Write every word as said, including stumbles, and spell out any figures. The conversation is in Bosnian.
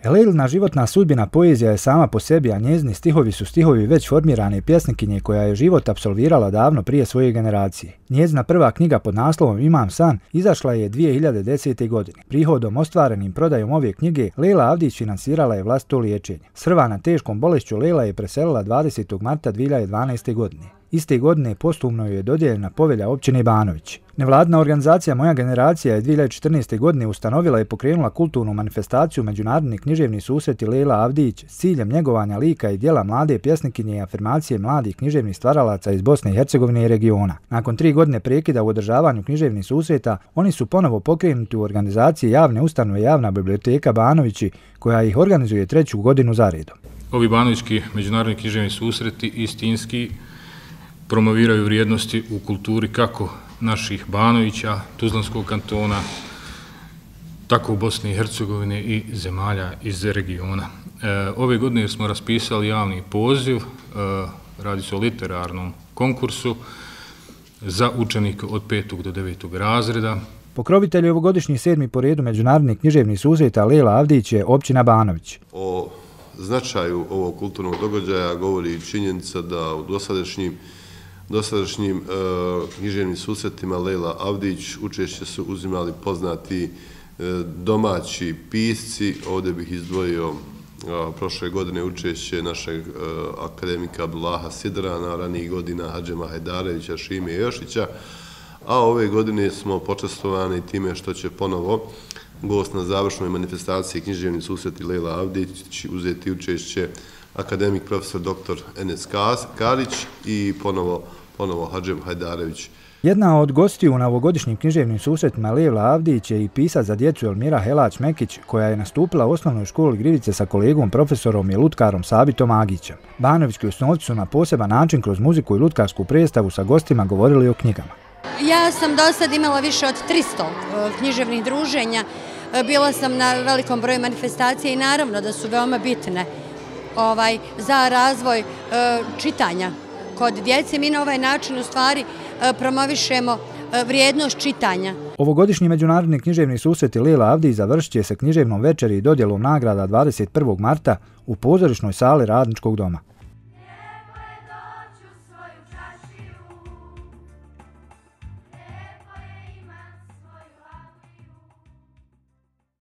Lejlina životna sudbina poezija je sama po sebi, a njezini stihovi su stihovi već formirane pjesnikinje koja je život apsolvirala davno prije svoje generacije. Njezina prva knjiga pod naslovom Imam san izašla je dvije hiljade desete. godine. Prihodom ostvarenim prodajom ove knjige Lejla Avdić finansirala je vlastito liječenje. Srvana teškom bolešću Lejla je preselila dvadesetog marta dvije hiljade dvanaeste. godine. Iste godine posthumno joj je dodijeljena povelja općine Banović. Nevladina organizacija Moja generacija je dvije hiljade četrnaeste. godine ustanovila i pokrenula kulturnu manifestaciju Međunarodni književni susreti Lejla Avdić s ciljem njegovanja lika i djela mlade pjesnikinje i afirmacije mladih književnih stvaralaca iz Bosne i Hercegovine i regiona. Nakon tri godine prekida u održavanju književnih susreta, oni su ponovo pokrenuti u organizaciji javne ustanove Javna biblioteka Banovići, koja ih organizuje treću godinu za redom. Ovi banovićki međunarodni književni susreti istinski promoviraju vrijednosti u kulturi kako naših Banovića, Tuzlanskog kantona, tako u Bosni i Hercegovine i zemalja iz regiona. E, ove godine smo raspisali javni poziv, e, radi se o literarnom konkursu za učenike od petog do devetog razreda. Pokrovitelj ovogodišnji sedmi po redu međunarodnih književnih susreta Lejla Avdić je općina Banović. O značaju ovog kulturnog događaja govori činjenica da u dosadašnjim dosadašnjim e, književnim susretima Lejla Avdić učešće su uzimali poznati e, domaći pisci. Ovdje bih izdvojio a, prošle godine učešće našeg e, akademika Abdullaha Sidrana, ranijih godina Hadžema Hajdarevića, Šime Jošića, a ove godine smo počastovani time što će ponovo gost na završnoj manifestaciji književni susreti Lejla Avdić uzeti učešće akademik profesor doktor Enes Karić i ponovo, ponovo Hadžem Hajdarević. Jedna od gostiju na ovogodišnjim književnim susretima Lejla Avdić je i pisac za djecu Elmira Helać-Mekić, koja je nastupila u osnovnoj školi Grivice sa kolegom profesorom i lutkarom Sabitom Agićem. Banovićki osnovci su na poseban način kroz muziku i lutkarsku predstavu sa gostima govorili o knjigama. Ja sam do sad imala više od tristo književnih druženja, bila sam na velikom broju manifestacija i naravno da su veoma bitne ovaj, za razvoj e, čitanja kod djece. Mi na ovaj način u stvari e, promovišemo e, vrijednost čitanja. Ovogodišnji međunarodni književni susreti Lejla Avdić završit će se književnom večeri i dodjelom nagrada dvadeset prvog marta u pozorišnoj sali Radničkog doma.